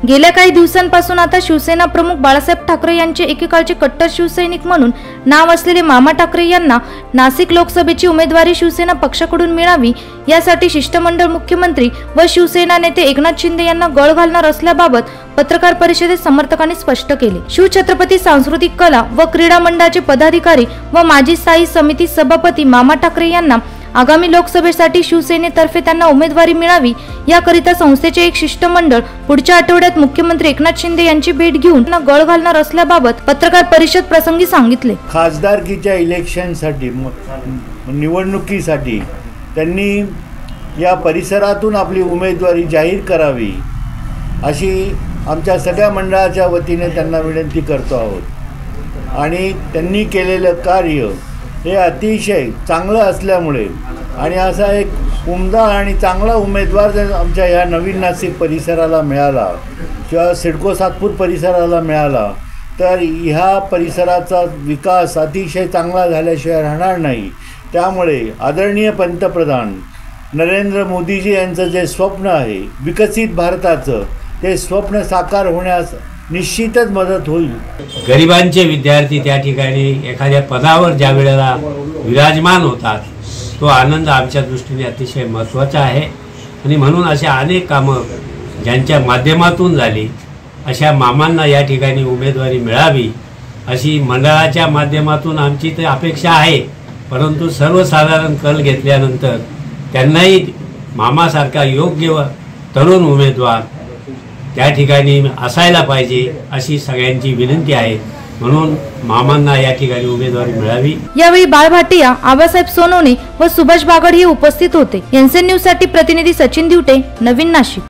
गेल्या काही दिवसांपासून आता शिवसेना प्रमुख बाळासाहेब ठाकरे यांचे एकेकाळचे कट्टर शिवसैनिक म्हणून नाव असलेले मामा ठाकरे यांना नाशिक लोकसभेची उमेदवारी शिवसेना पक्षाकडून मिळावी यासाठी शिष्टमंडळ मुख्यमंत्री व शिवसेना नेते एकनाथ शिंदे यांना गळ घालणार असल्याबाबत पत्रकार परिषदेत समर्थकांनी स्पष्ट केले। शिवछत्रपती सांस्कृतिक कला व क्रीडा मंडळाचे पदाधिकारी व माजी स्थायी समिती सभापती मामा ठाकरे यांना आगामी लोकसभेसाठी शिवसेनेतर्फे त्यांना उमेदवारी मिळावी याकरिता संस्थेचे एक शिष्टमंडळ पुढच्या आठवड्यात मुख्यमंत्री एकनाथ शिंदे यांची भेट घेऊन त्यांना गळ घालणार असल्याबाबत पत्रकार परिषद प्रसंगी सांगितले। खासदारकीच्या इलेक्शनसाठी निवडणुकीसाठी त्यांनी या परिसरातून आपली उमेदवारी जाहीर करावी अशी आमच्या सगळ्या मंडळाच्या वतीने त्यांना विनंती करतो आहोत। आणि त्यांनी केलेलं कार्य हे अतिशय चांगलं असल्यामुळे आणि असा एक उमदा आणि चांगला उमेदवार जर आमच्या या नवीन नाशिक परिसराला मिळाला किंवा सिडको सातपूर परिसराला मिळाला तर ह्या परिसराचा विकास अतिशय चांगला झाल्याशिवाय राहणार नाही। त्यामुळे आदरणीय पंतप्रधान नरेंद्र मोदीजी यांचं जे स्वप्न आहे विकसित भारताचं ते स्वप्न साकार होण्यास निश्चितच मदत होईल। गरिबांचे विद्यार्थी त्या ठिकाणी एखाद्या पदावर ज्या वेळेला विराजमान होतात तो आनंद आमच्या दृष्टीने अतिशय महत्त्वाचा आहे आणि म्हणून अशा अनेक कामं ज्यांच्या माध्यमातून झाली अशा मामांना या ठिकाणी उमेदवारी मिळावी अशी मंडळाच्या माध्यमातून आमची तर अपेक्षा आहे। परंतु सर्वसाधारण कल घेतल्यानंतर त्यांनाही मामासारखा योग्य तरुण उमेदवार त्या ठिकाणी असायला पाहिजे अशी सगळ्यांची विनंती आहे। म्हणून मामांना या ठिकाणी उमेदवारी मिळावी। यावेळी बाळ भाटिया, आबासाहेब सोनवणे व सुभाष बागड हे उपस्थित होते। एनसीएन न्यूज साठी प्रतिनिधी सचिन दिवटे, नवीन नाशिक।